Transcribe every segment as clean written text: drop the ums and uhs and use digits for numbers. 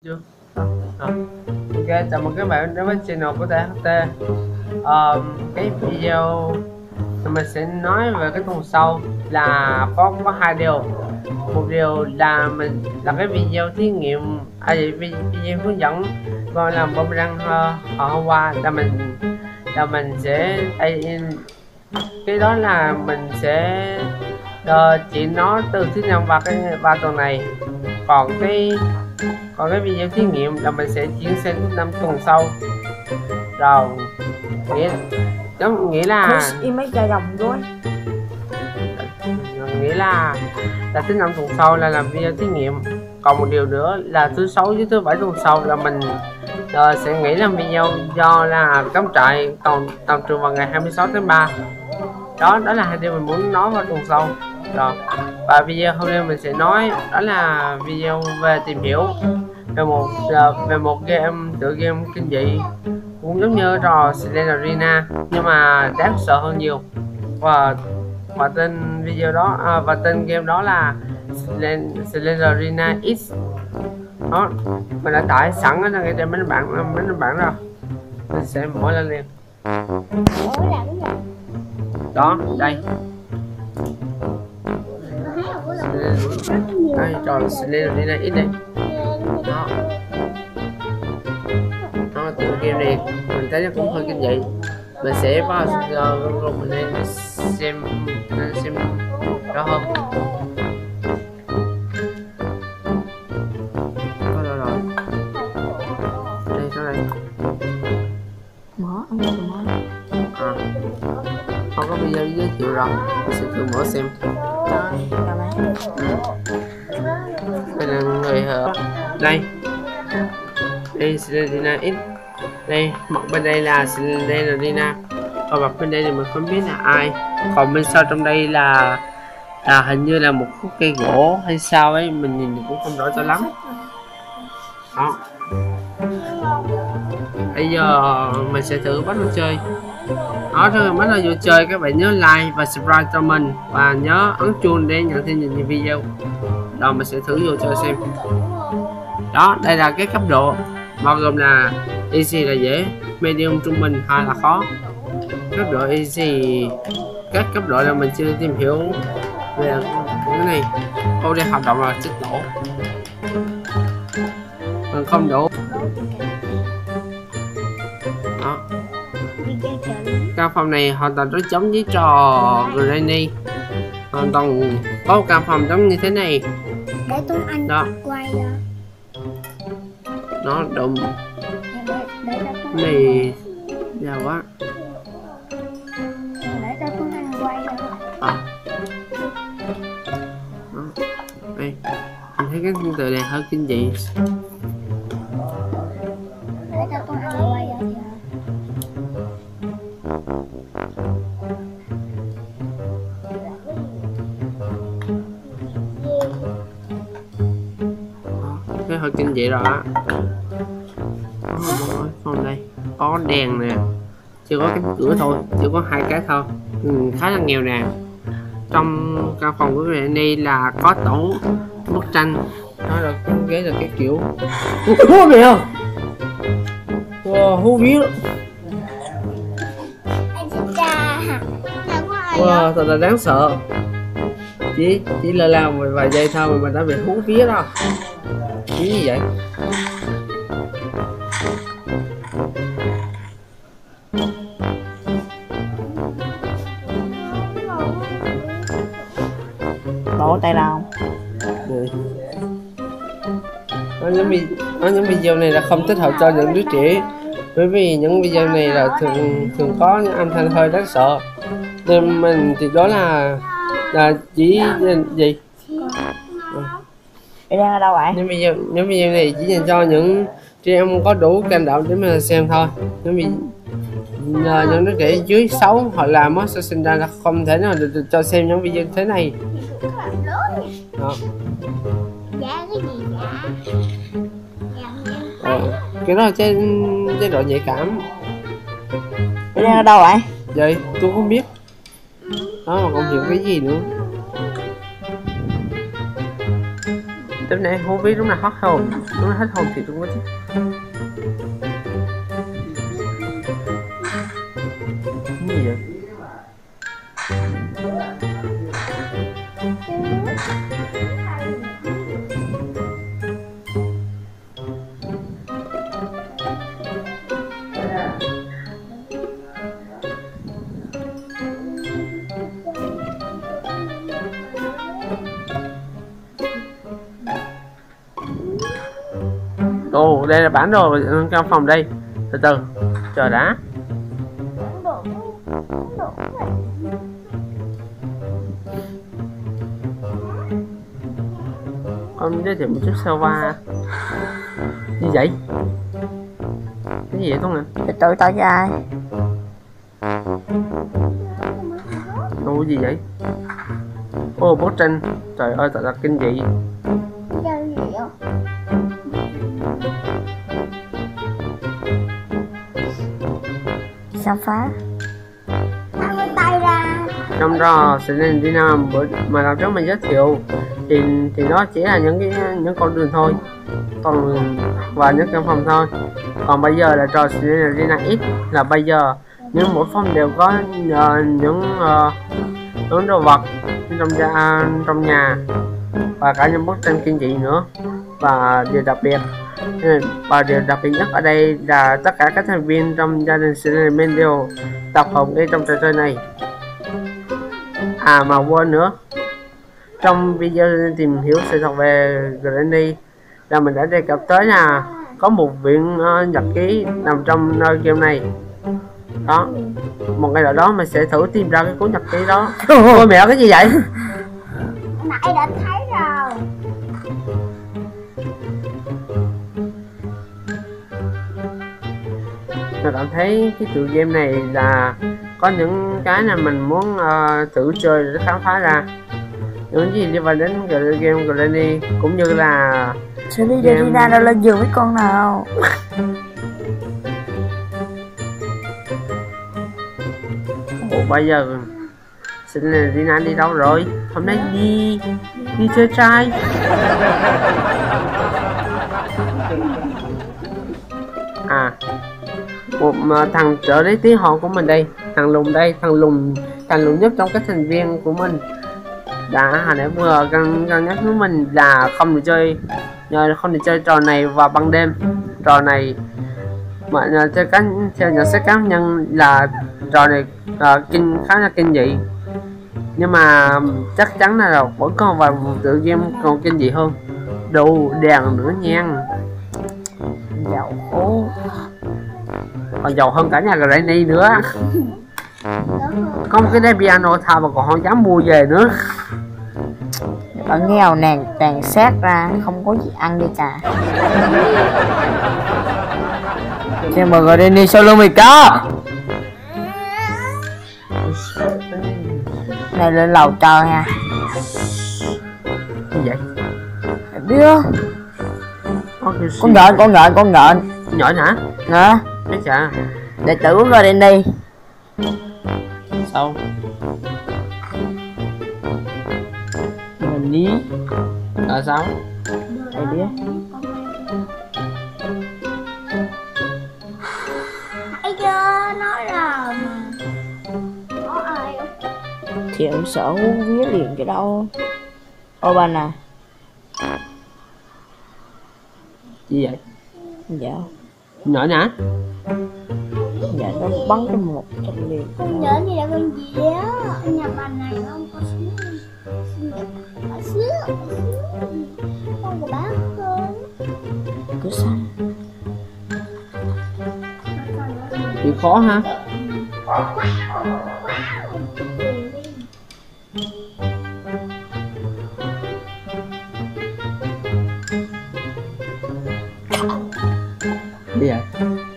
Chưa. Ok, chào mừng các bạn đến với channel của THT. Cái video thì mình sẽ nói về cái tuần sau là có hai điều. Một điều là mình là cái video thí nghiệm video hướng dẫn con làm boomerang hồi hôm qua là mình sẽ cái đó là mình sẽ chỉ nó từ thứ năm và cái ba tuần này, còn cái video thí nghiệm là mình sẽ chuyển sang thứ năm tuần sau rồi. Nghĩa là mấy chai rồng rồi, nghĩa là thứ năm tuần sau là làm video thí nghiệm. Còn một điều nữa là thứ sáu với thứ bảy tuần sau là mình sẽ nghỉ làm video do là cắm trại tầm trường vào ngày 26 tháng 3. Đó là hai điều mình muốn nói vào tuần sau rồi. Và video hôm nay mình sẽ nói đó là video về tìm hiểu về một tựa game kinh dị cũng giống như trò Slenderina nhưng mà đáng sợ hơn nhiều, và tên video đó và tên game đó là Slenderina X. Đó, mình đã tải sẵn ở đây trên mấy bạn rồi, mình sẽ mở lên liền. Đó, đây trò Slenderina X đây. Đó, tựa game này mình thấy nó cũng hơi kinh dị. Mình sẽ vào rồi mình nên xem rõ hơn. Rồi đây đây mở không có video giới thiệu rồi, mình sẽ thử mở xem. Đây là người đây Slenderina X. Đây, mặt bên đây là Slenderina, còn mặt bên đây thì mình không biết là ai. Còn bên sau trong đây là hình như là một khúc cây gỗ hay sao ấy, mình nhìn cũng không rõ cho lắm. Đó, bây giờ mình sẽ thử bắt đầu chơi. Đó, rồi bắt đầu vô chơi các bạn nhớ like và subscribe cho mình và nhớ ấn chuông để nhận thêm nhiều video. Rồi mình sẽ thử vô chơi xem. Đó, đây là cái cấp độ bao gồm là easy là dễ, medium trung bình, hay là khó. Cấp độ easy, các cấp độ là mình chưa tìm hiểu về cái này. Ô, đây hoạt động là chết tổ, còn không đủ. Đó, căn phòng này hoàn toàn rất giống với trò Granny, hoàn toàn có một căn phòng giống như thế này. để Tuấn Anh Đó, quay nó đụng để này già quá. cho Tuấn Anh quay Đó, đây mình thấy cái từ này hơi kinh dị. để cho Tuấn Anh quay Cái hơi kinh dị rồi á. Phòng đây có đèn nè, chưa có cánh cửa thôi, chưa có hai cái thôi, khá là nghèo nàn. Trong căn phòng của người này là có tổ bức tranh, đó là cái ghế là cái kiểu kìa, wow, hú vía, wow, thật là đáng sợ. Chỉ là làm vài giây thôi mà mình đã bị hú vía đâu. Cái gì vậy? bộ tay nào Ở những video này là không thích hợp cho những đứa trẻ, bởi vì những video này là thường có những âm thanh hơi đáng sợ, nên mình thì đó là chỉ gì đang ở đâu vậy? những video này chỉ dành cho những trẻ em có đủ can đảm để mà xem thôi. Những đứa trẻ dưới 6 họ làm á sẽ sinh ra là không thể nào được cho xem những video thế này. Đó. Dạ cái gì Cái đó là chế độ nhạy cảm. đang ở đâu vậy? Vậy tôi không biết. Đó mà còn hiểu cái gì nữa. Tiếp này không biết lúc nào hết hồn, lúc nào hết hồn thì tôi có chứ. Cái gì vậy? Ồ, đây là bản đồ trong phòng đây. Từ từ, chờ đã. Con giới thiệu một chút sơ qua. Gì vậy? Cái gì vậy Tuấn Anh? Để tự tao cho ai? Ồ, gì vậy? Ô, bức tranh. Trời ơi, thật là kinh dị. Khám phá. Tay ra. Trong đó Selena mà làm trước mình giới thiệu thì nó chỉ là những con đường thôi, còn và những căn phòng thôi. Còn bây giờ là trò Selena X là bây giờ những mỗi phòng đều có những đồ vật trong nhà và cả những bức tranh kinh dị nữa. Và điều đặc biệt nhất ở đây là tất cả các thành viên trong gia đình Selena đều tập hợp ngay trong trò chơi này. À mà quên nữa, trong video tìm hiểu sự thật về Granny là mình đã đề cập tới là có một viện nhật ký nằm trong nơi game này. Đó, một ngày nào đó mình sẽ thử tìm ra cái cuốn nhật ký đó. Ôi mẹ, cái gì vậy? Nãy đã thấy rồi. Mình cảm thấy cái tựa game này là có những cái là mình muốn thử chơi để khám phá ra những gì liên quan đến game Granny, cũng như là Selena đâu lên giường với con nào. Ủa bây giờ Selena đi đâu rồi? Hôm nay đi chơi trai. À, một thằng trợ lý tí họ của mình đây, thằng lùn đây, thằng lùn nhất trong các thành viên của mình đã hồi nãy vừa cân nhắc với mình là không được chơi trò này vào ban đêm. Trò này mà theo nhận xét cá nhân là trò này khá là kinh dị, nhưng mà chắc chắn là vẫn còn vài tựa game còn kinh dị hơn. Đồ đèn nữa nha, Giàu khổ. còn giàu hơn cả nhà Granny nữa. Có một cái đế piano thà mà còn không dám mua về nữa. Ở nghèo nàng tàn sát ra không có gì ăn đi cả. Chào mừng Granny sau lưng mày có. Này lên lầu trời nha. Như vậy Mày biết con nhện nhỏ hả? hả? Cái chà, Đệ tử của Granny. sao Mình đi. là sao? Mày biết. Thấy chưa, nói rồi mà. Có ai không? Thì ông sợ uống vía liền cái đâu. Ô ba nè. Gì vậy? Dạ. Nhỏ hả? Dạ nó bắn cái một trận liền. Con nhớ gì là con gì á. Nhà bà này không có xíu. Có xíu. Con của bác hơn. Cứ sao? Bị khó hả? Gì vậy?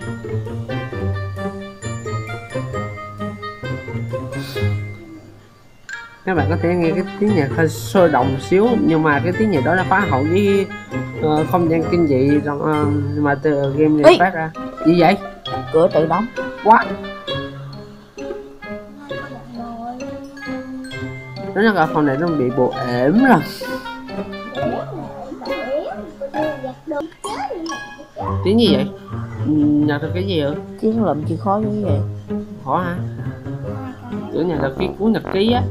Các bạn có thể nghe cái tiếng nhạc hơi sôi động xíu, nhưng mà cái tiếng nhạc đó là phá hậu với không gian kinh dị mà từ game này phát ra. Gì vậy? Cửa tự đóng. Quá. Nó là phòng này nó bị bộ ẻm rồi. Tiếng gì vậy? Nhật được cái gì vậy? Tiếng lụm chịu khó như vậy. Khó hả? Tưởng nhà được cái cuốn nhật ký á.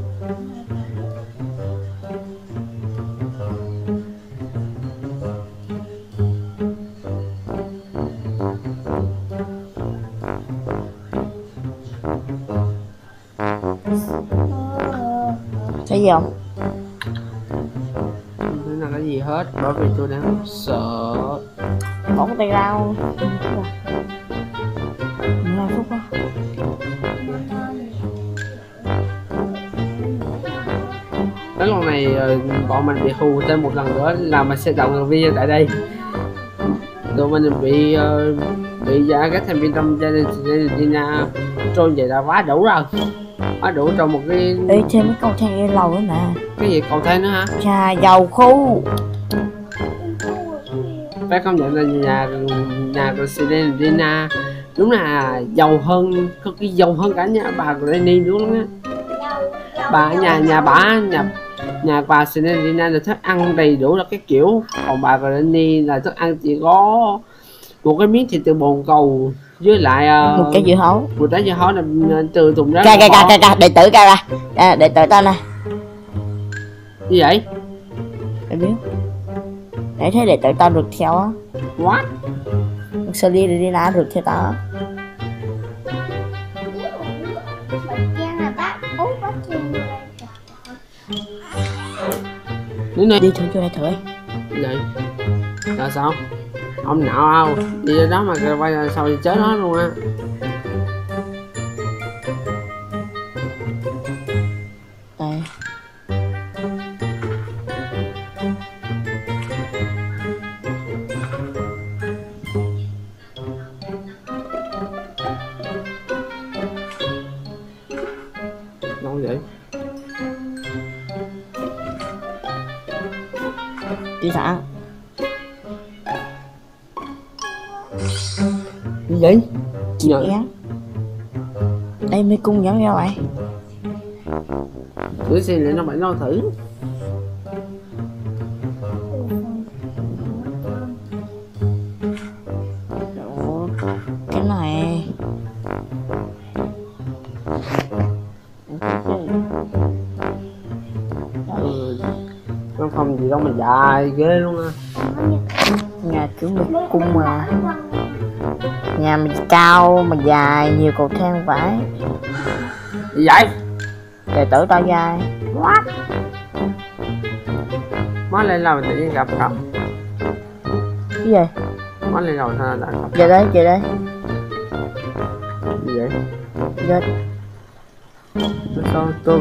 Thấy gì không? Không thấy là cái gì hết, bởi vì tôi đang sợ. Bỏ cái tay ra không? 15 phút quá. Cái lần này bọn mình bị hù thêm một lần nữa là mình sẽ động video tại đây. Tụi mình bị giả các thành viên trong gia đình Tina trôi vậy là quá đủ rồi. Quá đủ trong một cái... Ê, thêm cái cầu thang lên lầu nữa nè. Cái gì cầu thang nữa hả? Trà dầu khu. Phải công nhận là nhà của Selena đúng là giàu hơn, có cái giàu hơn cả nhà bà của Lenny đúng á. Bà nhà bà Selena là thức ăn đầy đủ là cái kiểu, còn bà của Lenny là thức ăn chỉ có một cái miếng thịt từ bồn cầu với lại Một cái dưa hấu. một trái dưa hấu là từ thùng rác. Ca đệ tử ca ra. Đệ tử tao nè. Như vậy? Mày biết. Để thấy đệ tử tao được theo á. What? Selena được theo tao á. Đi thử cho này thử. Vậy là sao? Ông nào không? Đi đó mà quay ra sau thì chết nó luôn á. Đây. Đâu vậy? Đi thẳng. Gì vậy? Nhờ. Dạ. Đây mới cung dẫn ra vậy. Thử xem lại nó phải lo thử. Ủa, cái này. Nó không gì đâu mà dài ghê luôn á. Nhà kiểu một cung mà. Nhà mình cao mà dài, nhiều cầu thang phải. Gì vậy? Đệ tử tao dài. What? Mới lên lầu tự nhiên gặp. Cái gì? Mới lên lầu sao đã gặp? Về đây. Gì vậy? Về. Sao tôi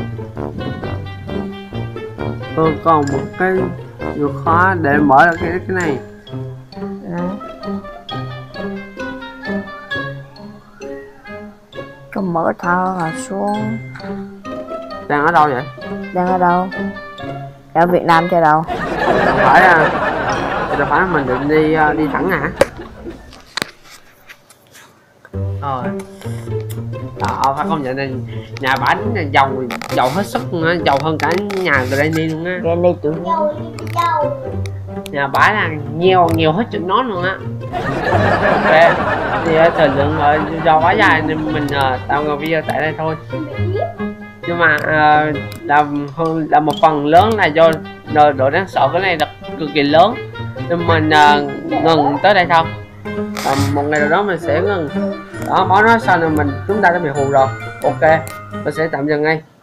còn một cái chìa khóa để mở ra cái này. Đó. Có mở thao là xuống. Đang ở đâu vậy? Đang ở đâu? Ở Việt Nam chứ đâu? Đâu phải mình định đi thẳng hả? Phải công nhận là nhà bánh là giàu hết sức luôn á, giàu hơn cả nhà Granny luôn á. Granny tụi Nhà bả là nhiều hết chuyện nó luôn á. Ok, thì thời lượng do quá dài nên mình tạo một video tại đây thôi. Nhưng mà là một phần lớn là do độ đáng sợ cái này là cực kỳ lớn nên mình ngừng tới đây thôi. Một ngày nào đó mình sẽ ngừng. Đó, báo nói sao là chúng ta đã bị hù rồi. Ok, mình sẽ tạm dừng ngay.